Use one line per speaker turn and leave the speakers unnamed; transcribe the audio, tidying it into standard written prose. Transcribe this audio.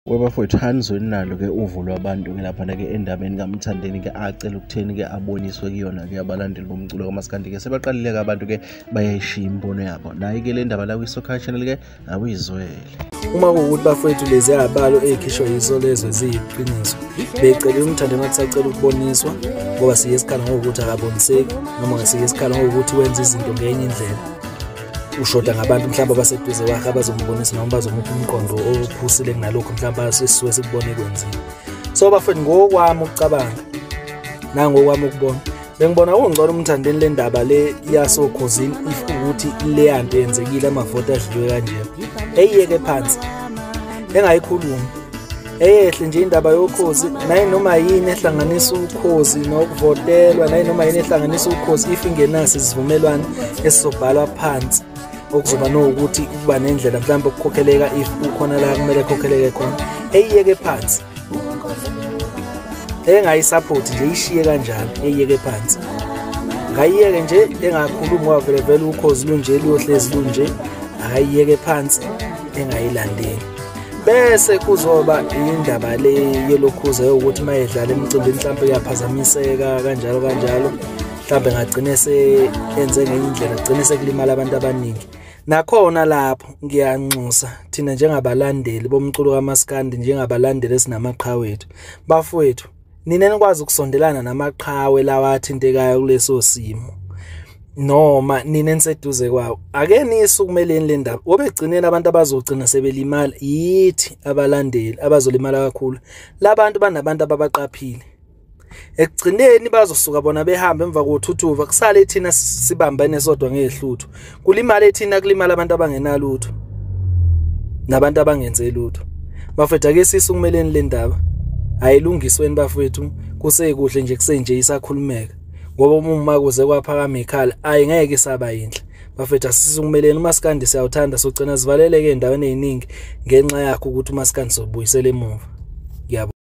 Webafowethu hanizweni nalo ke uvo lwabantu ke lapha ke endabeni kaMthandeni ke acela ukutheni ke aboniswe kuyona ke abalandeli bomculo kaMaskandi ke sebaqalile ke abantu ke bayayishiya imbono yabo. Nayi ke le ndaba la kwiSoccer Channel ke awuyizwele.
Uma kuwukuthi bafowethu lezi abalo ezikhishwa yizo lezo ziyiqiniso, becela uMthandeni wathi sacela ukuboniswa ngoba siye isikhala ngokuthi akaboniseki noma siye isikhala ngokuthi wenza izinto ngenye indlela. Ushoda ngabantu mhlawumbe abaseduze kwakhe abazombonisa noma bazomupha umqondo ophusile kunalokho mhlawumbe asisuke sikubone kwenzile. So bafowethu ngokwami ukucabanga nangokwami ukubona, bengibona kungcono uMthandeni le ndaba le yasokhosini if ukuthi le yanto yenzekile amavoti adliwe kanje eyiyeke phansi engayikhulumi eyehle nje indaba yokhozi nayi noma yini ehlanganisa ukhozi nokuvotelwa nayi noma yini ehlanganisa ukhozi if ingenasi isivumelwano esizobhalwa phansi okuzoba nokuthi kuba nendlela mhlawumbe ukukhokheleka if ukhona la kumele khokheleke khona eyiyeke phansi engayisupport nje ishiye kanjalo eyiyeke phansi ngayiyeke nje engakhulumi ngoba vele ukhozi lunje liyohlezi lunje akayiyeke phansi engayilandeli bese kuzoba indaba le yelokhuze ukuthi mayedlala emcimbini mhlawumbe yaphazamiseka kanjalo mhlawumbe ngagcine enze ngenye indlela gcine sekulimala abantu abaningi. Nakhona lapho ngiyanxusa thina njengabalandeli bomculo kaMaskandi njengabalandeli esinamaqhawe wethu bafowethu nina nikwazi ukusondelana namaqhawe lawa athintekayo kuleso simo noma nina niseduze kwawo ake nisukumeleni le ndaba obegcinela abantu abazogcina sebelimala yithi abalandeli abazolimala kakhulu labantu banabantu ababaqaphile ekugcineni bazosuka bona behambe emva kothuthuva kusale thina sibambane sodwa ngehluthu kulimala thina kulimala abantu abangenalutho nabantu abangenze lutho. Bafethu ake sisukumeleni le ndaba ayilungisweni bafethu kusekuhle nje kusenje isakhulumeka ngoba uma kuze kwaphakama ikhala ayingeke isaba yinhle bafethu asisukumeleni uMaskandi siyawuthanda sogcina sivaleleke endaweni eziningi ngenxa yakho ukuthi uMaskandi sobuyisela emuva.